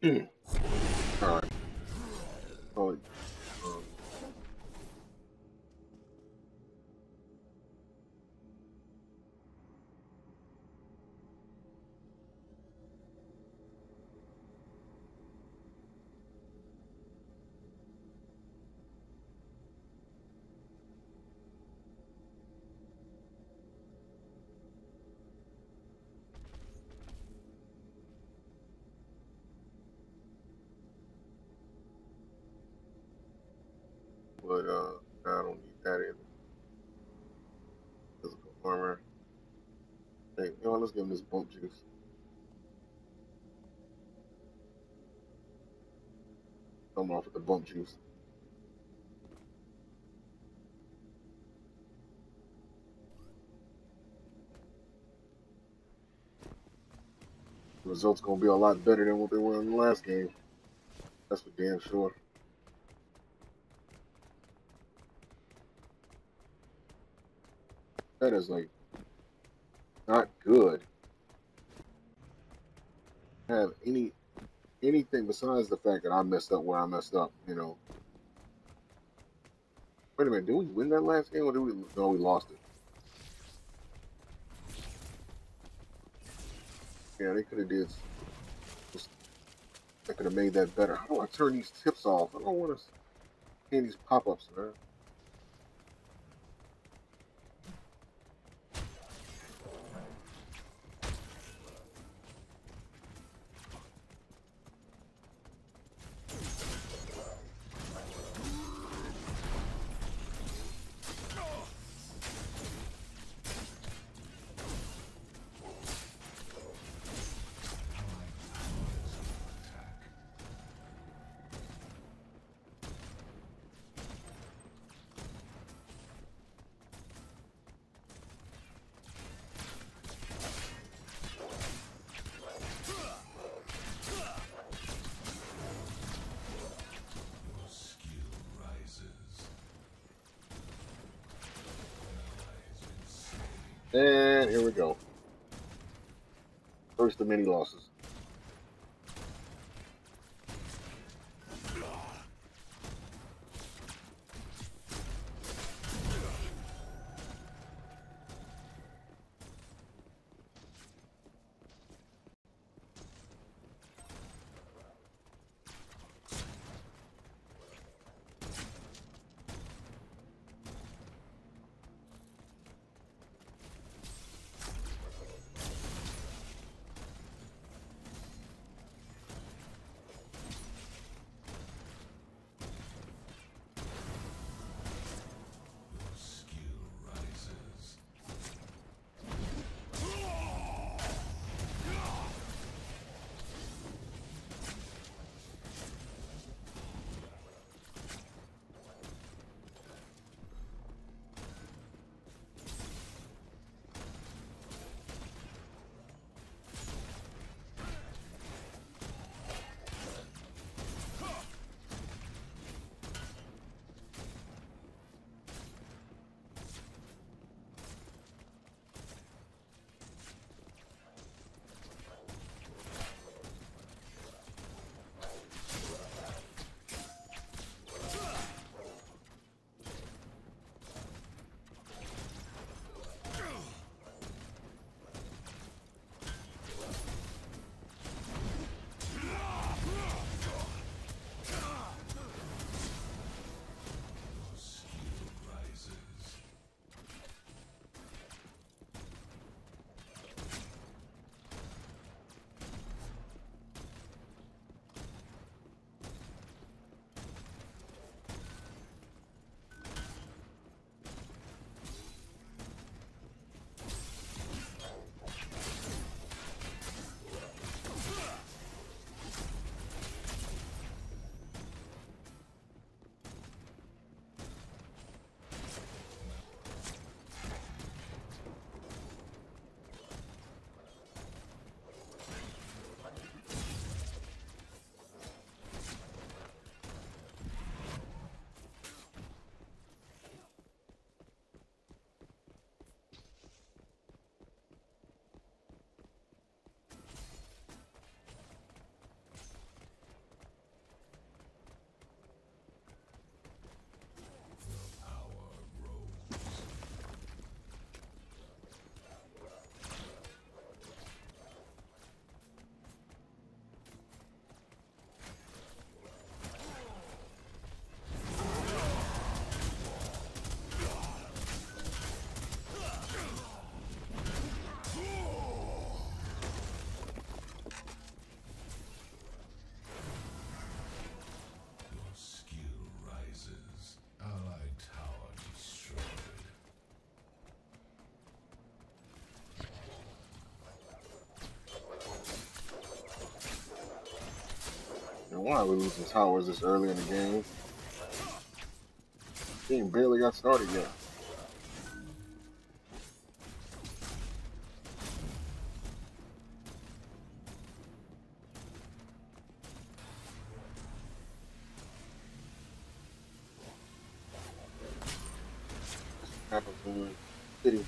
All right. Oh, um, but I don't need that either. Physical armor. Hey, you know what? Let's give him this bump juice. Come off with the bump juice. The results gonna be a lot better than what they were in the last game. That's for damn sure. That is like not good. Have anything besides the fact that I messed up where I messed up. You know. Wait a minute. Did we win that last game or did we? No, we lost it. Yeah, they could have did. They could have made that better. How do I turn these tips off? I don't want to see these pop-ups, man. And here we go. First of many losses. And why are we losing towers this early in the game? Game barely got started yet. Happens when you're in the city.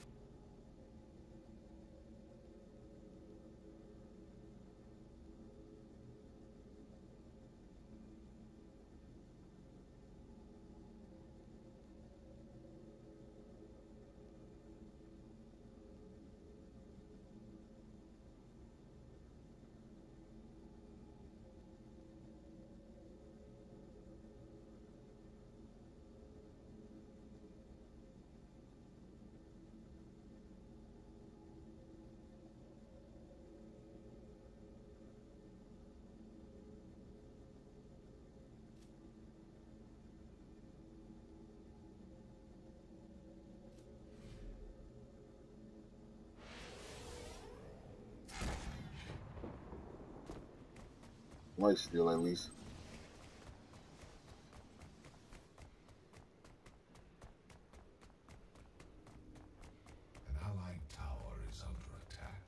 Life steal at least. An allied tower is under attack.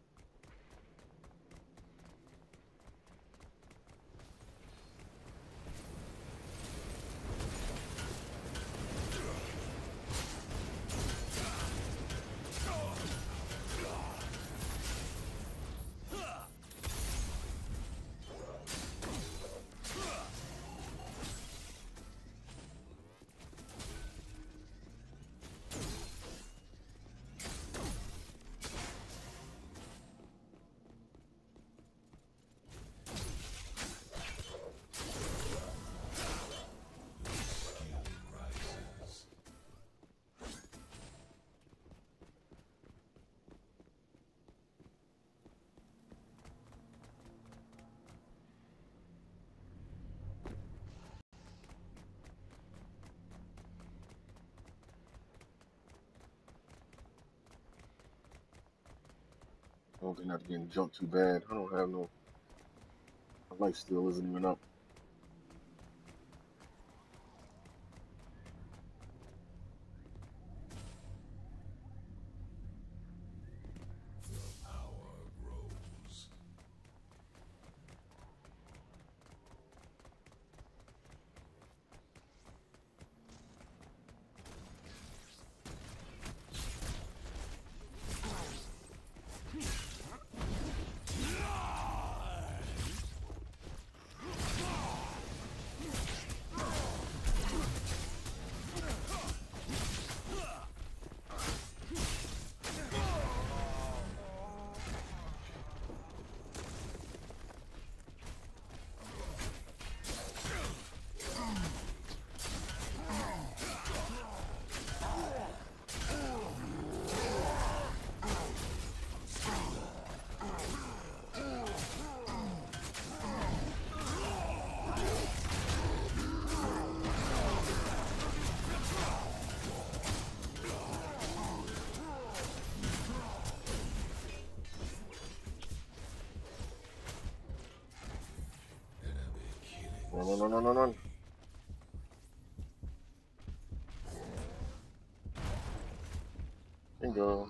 I don't think that's getting jumped too bad. I don't have no. My life steal isn't even up. The power grows. Run, run, run, run, run, run. Bingo.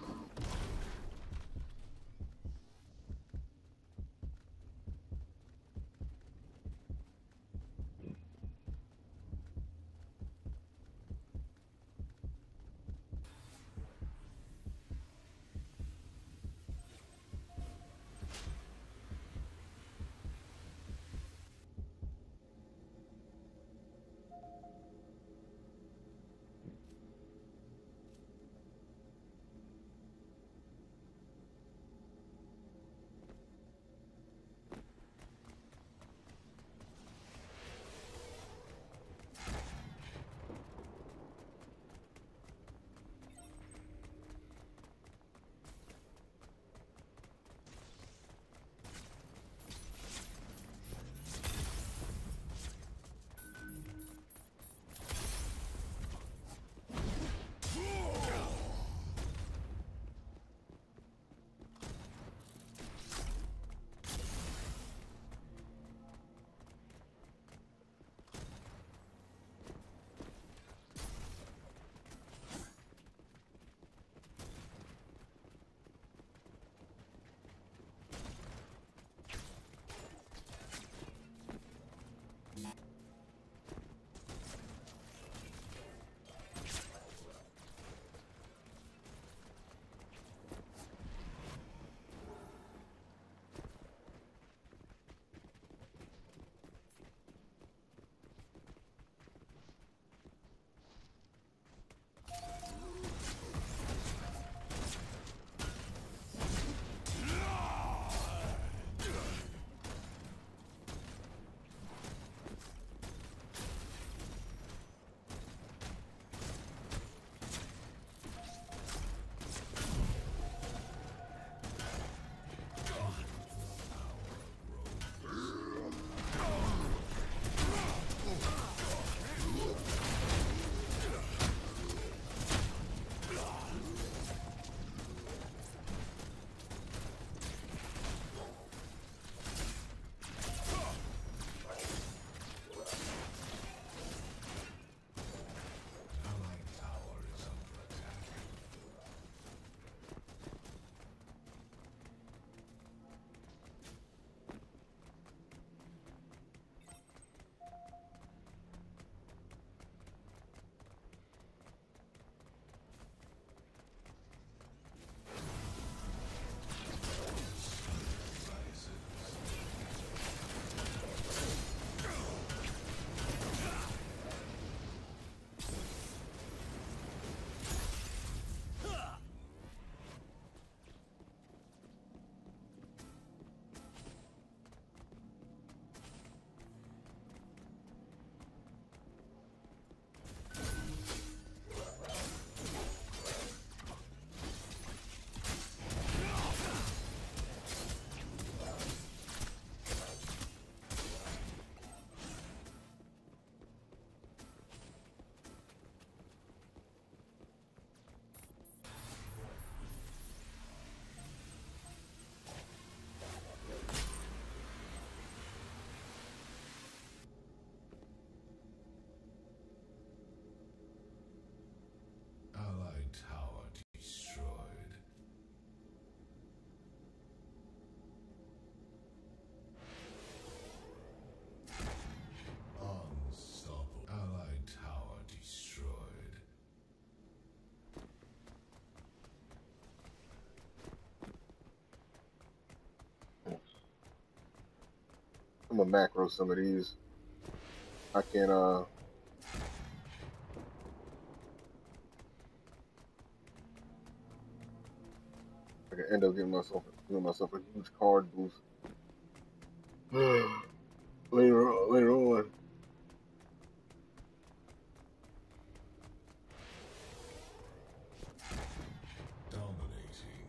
I'm gonna macro some of these. I can I can end up giving myself a huge card boost later on. Dominating.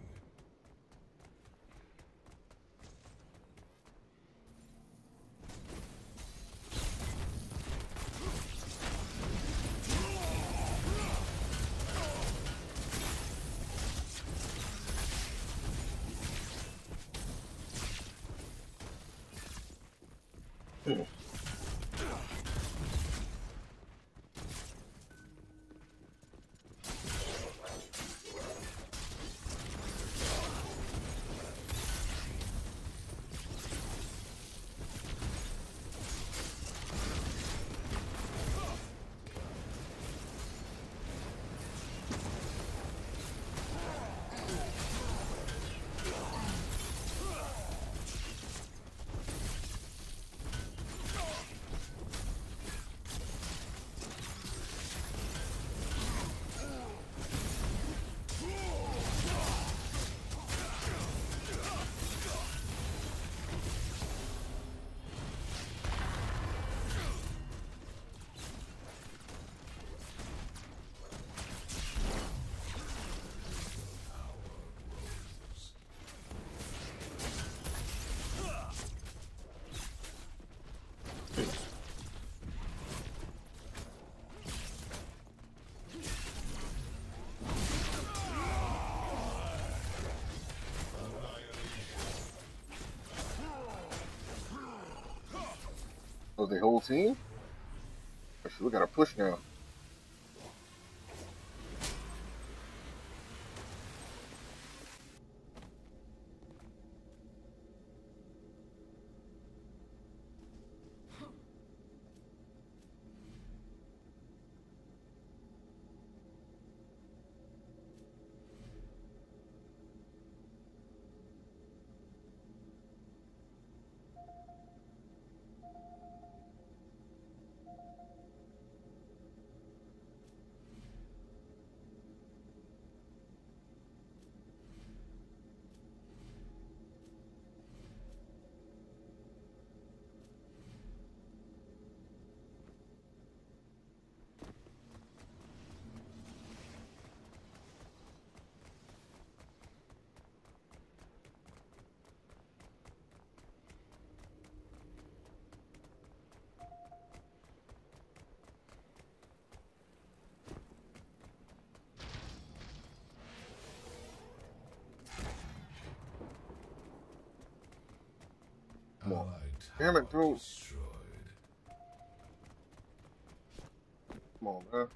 So the whole team? Actually, we got to push now. Come on. Damn it, bro. Destroyed. Come on, man.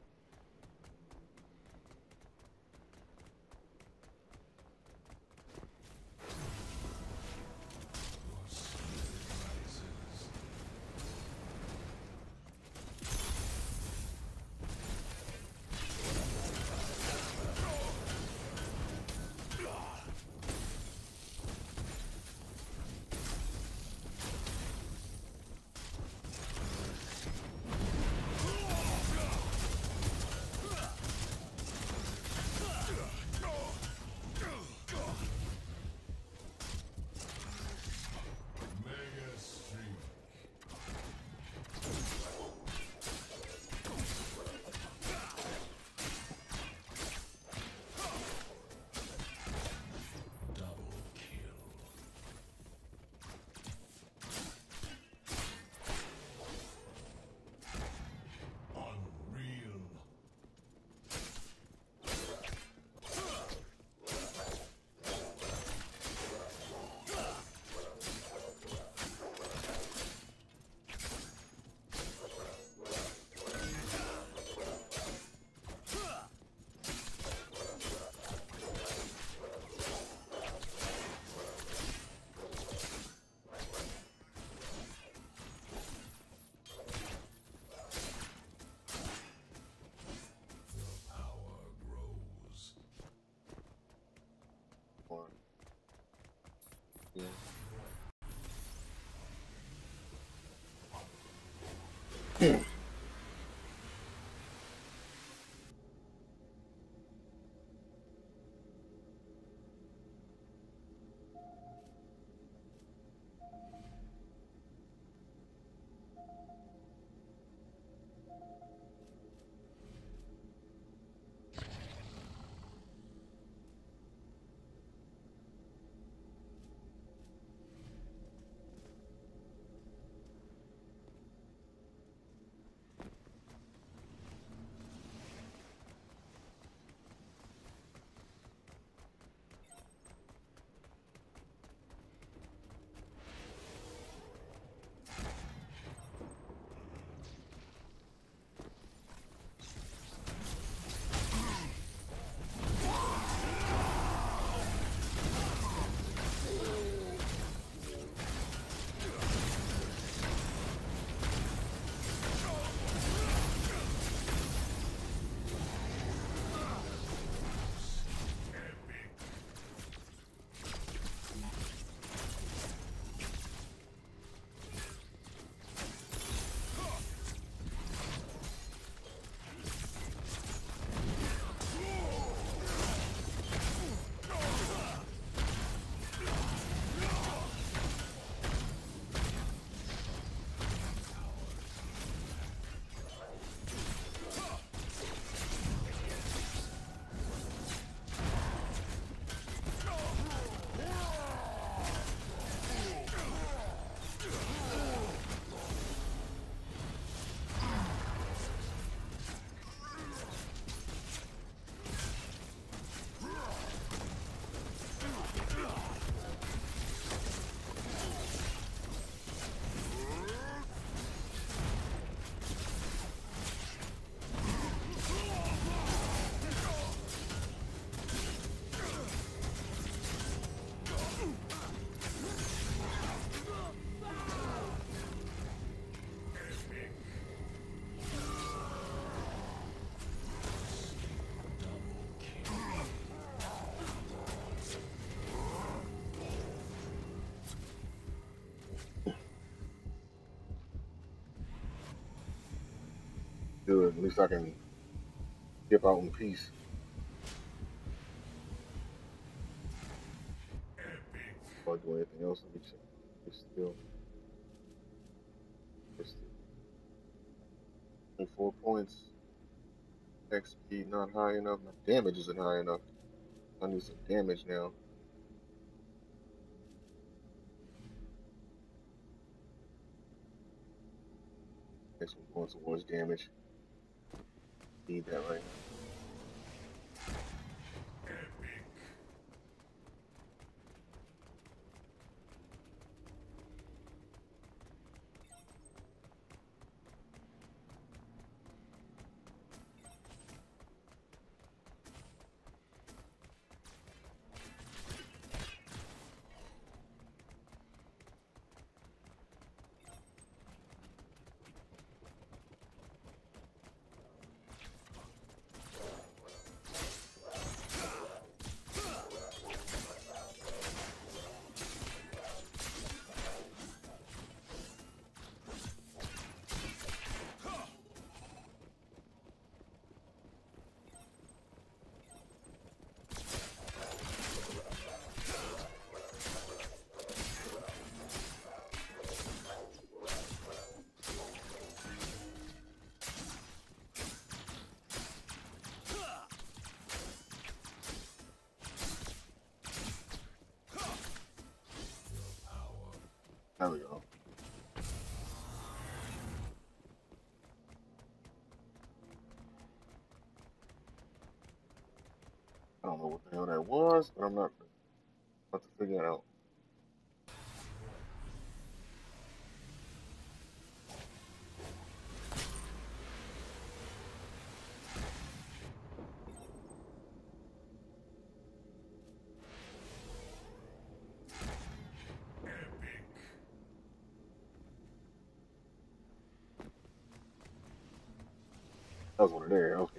Your spirit rises. Good. At least I can skip out in peace. Or do anything else? Let me check. It's still 4 points. XP not high enough. My damage isn't high enough. I need some damage now. Next one going towards damage. Need that right now. There we go. I don't know what the hell that was, but I'm not about to figure it out. That was one of there. Okay.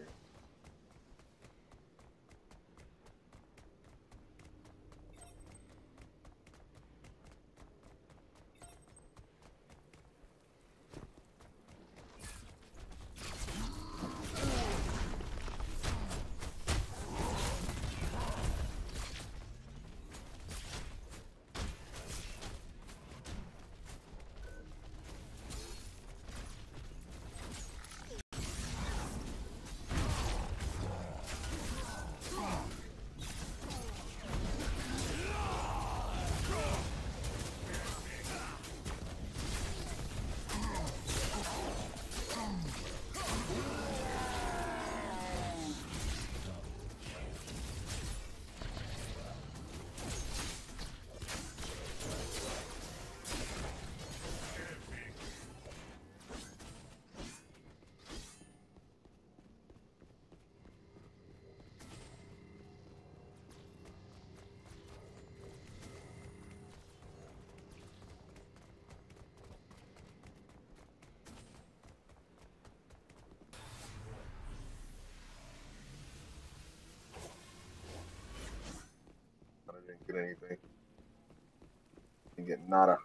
Didn't get anything. Didn't get nada.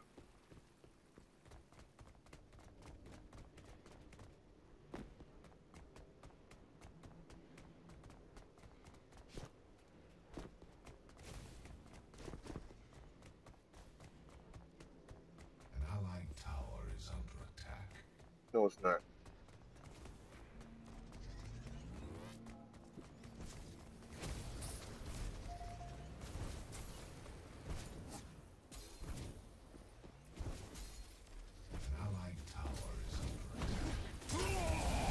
An allied tower is under attack. No, it's not. An allied tower is under attack.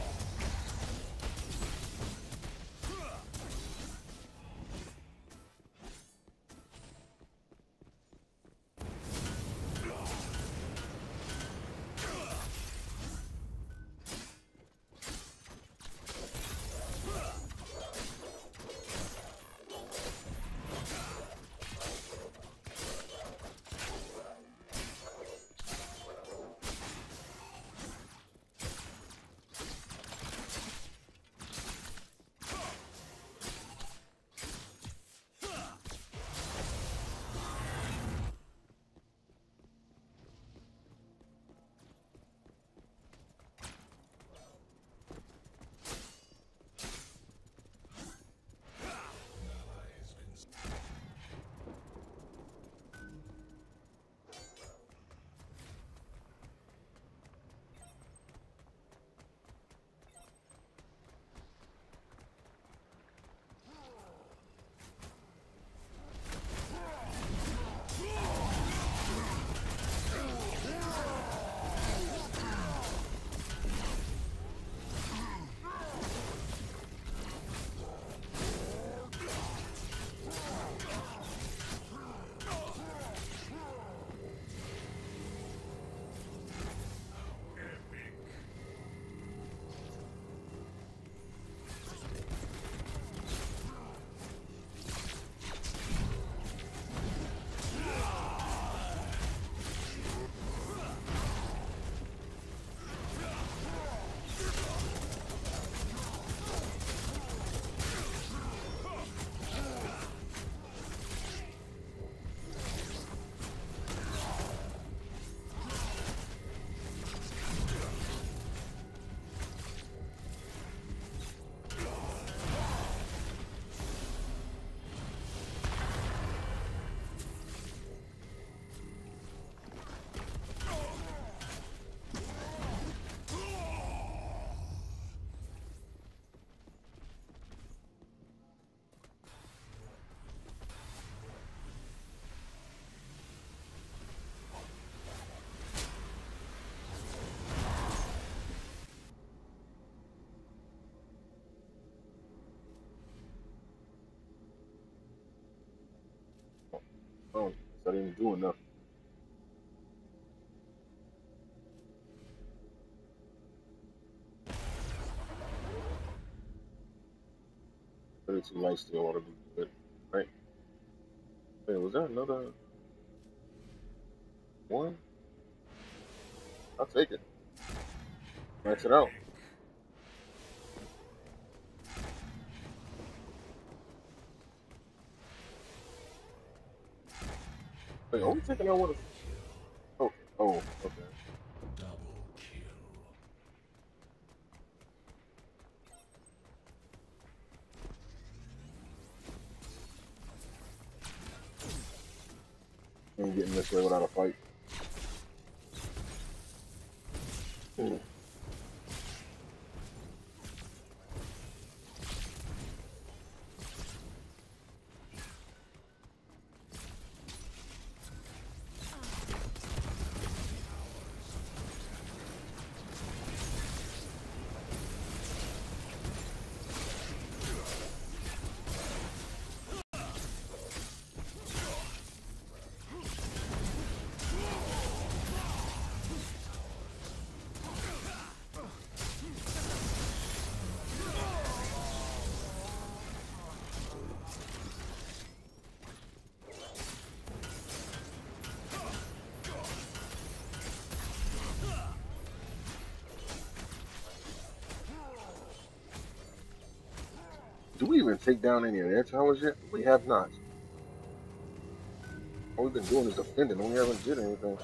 Oh, I didn't do enough. Two life still ought to be good, right? Wait, was that another one? I'll take it. Max it out. Wait, are we taking out one of... Okay. Oh, okay. Double kill. Ain't getting this way without a fight. Do we even take down any of their towers yet? We have not. All we've been doing is defending, and we haven't did anything.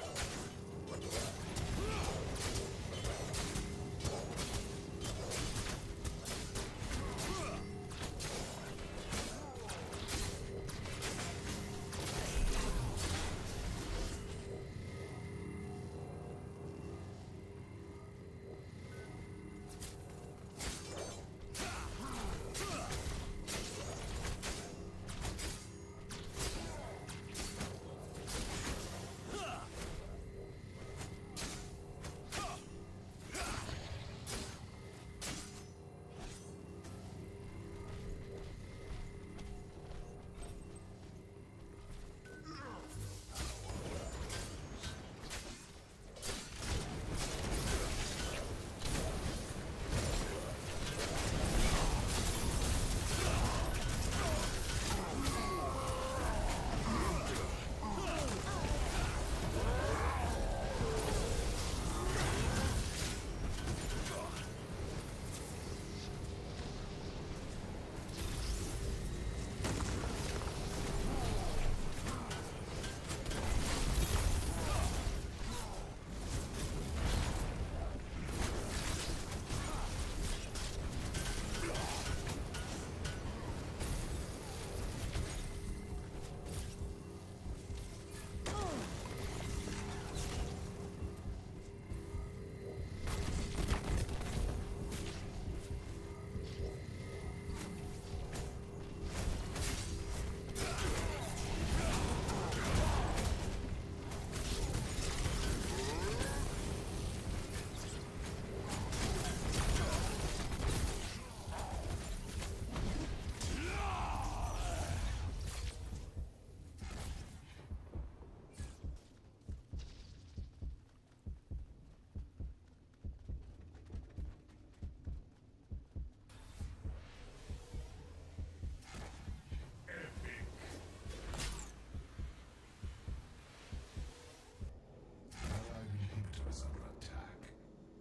Allied inhibitors under attack.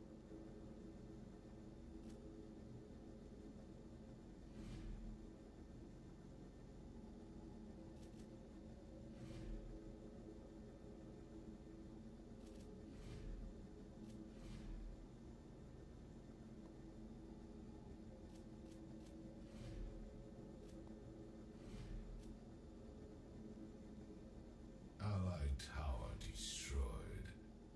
Allied tower destroyed.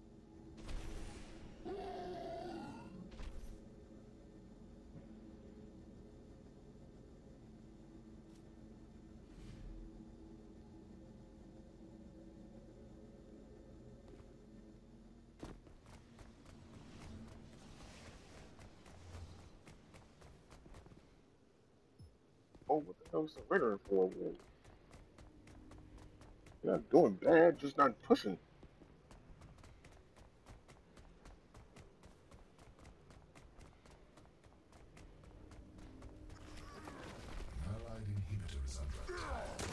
Oh, what the hell is surrendering for? You're not doing bad, just not pushing. Allied inhibitors under attack.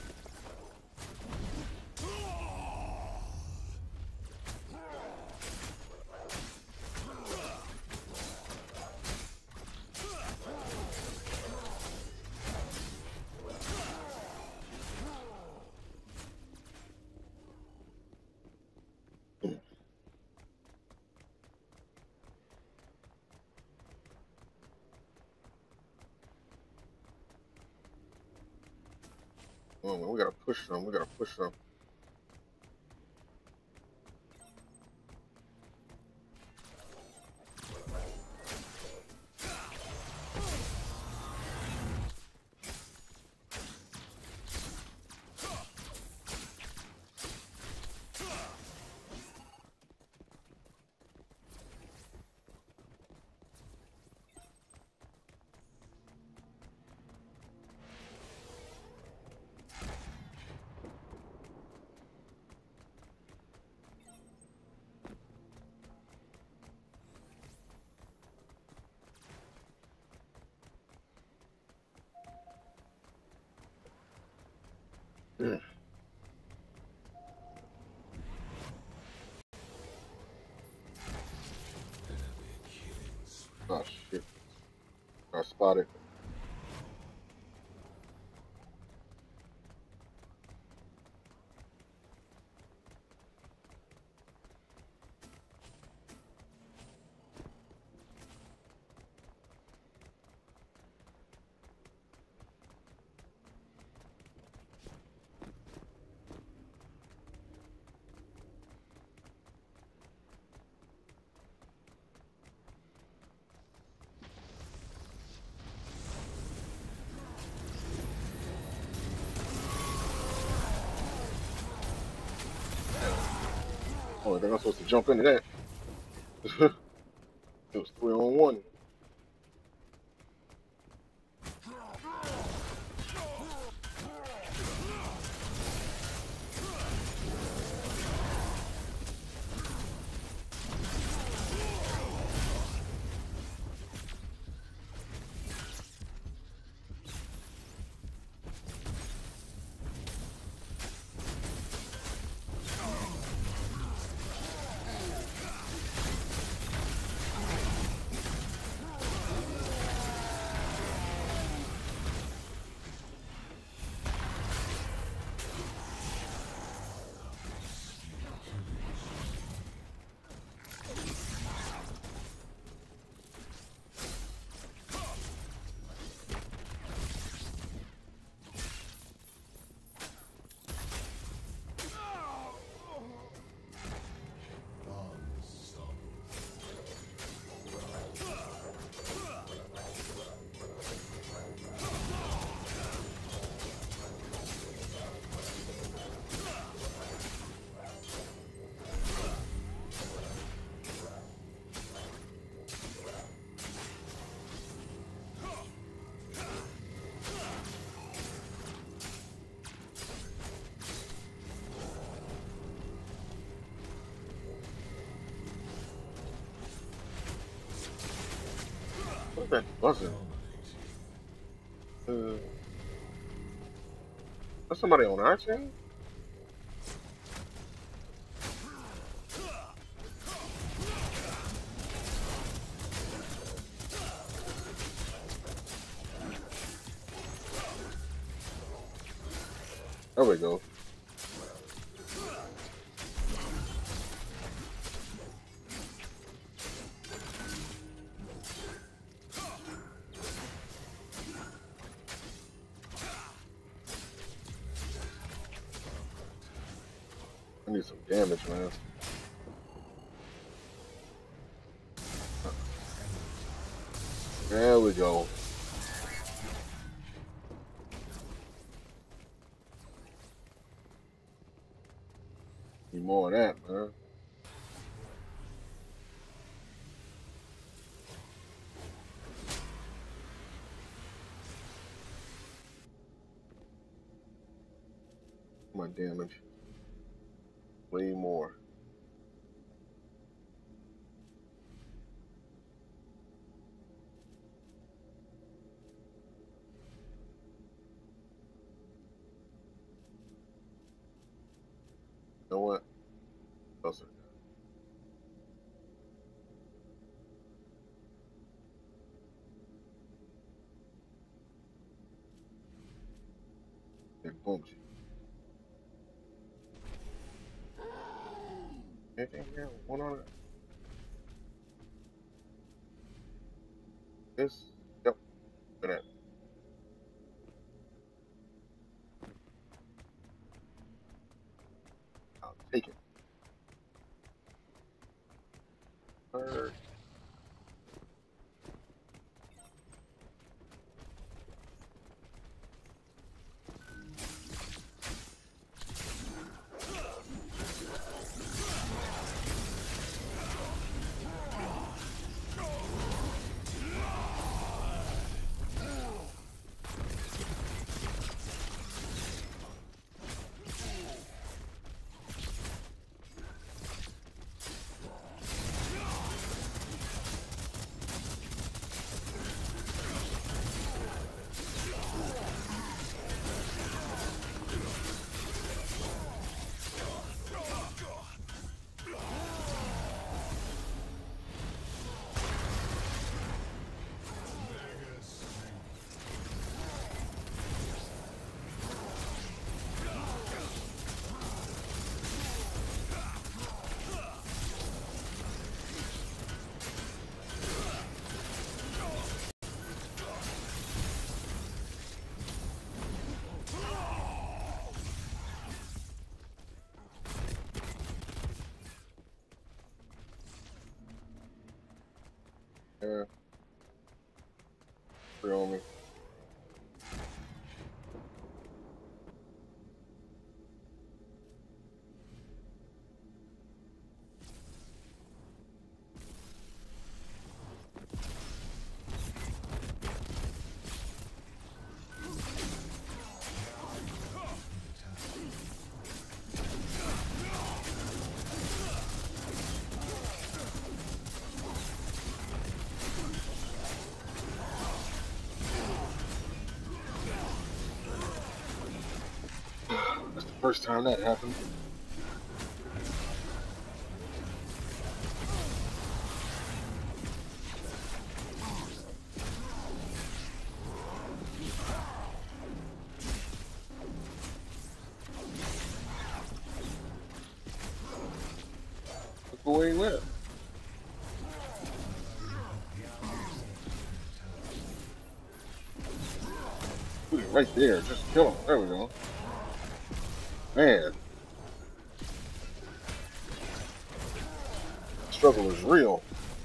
Oh, man, we gotta push some. We gotta push some. Mm. Enemy killing spree. Oh, shit. I spotted. Oh, I think I'm supposed to jump into that. It was 3-on-1. What's that buzzing? That's somebody on our team? There we go. I need some damage, man. There we go. Need more of that, man. My damage. Way more. You know what? Closer. It booms you. Anything here? One on it? This? Yep. Look at that. I'll take it. Third. Yeah. Free on me. First time that happened. Look where he went. Put it right there. Just kill him. There we go. Man. Struggle is real.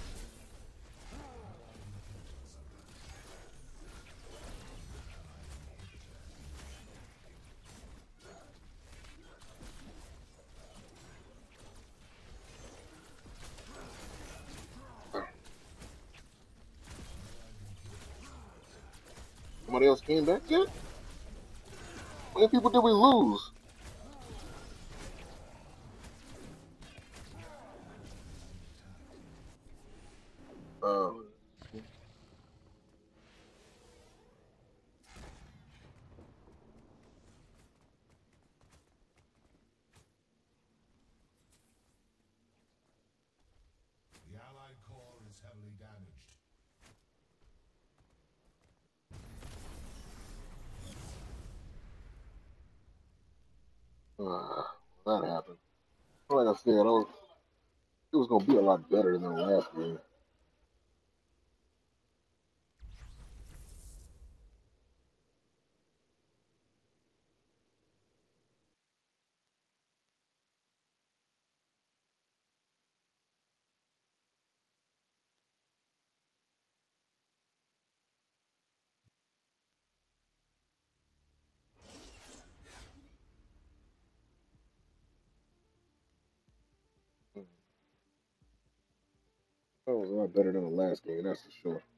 Somebody else came back yet? How many people did we lose? Uh, The Allied core is heavily damaged. that happened. Like I said, it was gonna be a lot better than the last game. It was a lot better than the last game, that's for sure.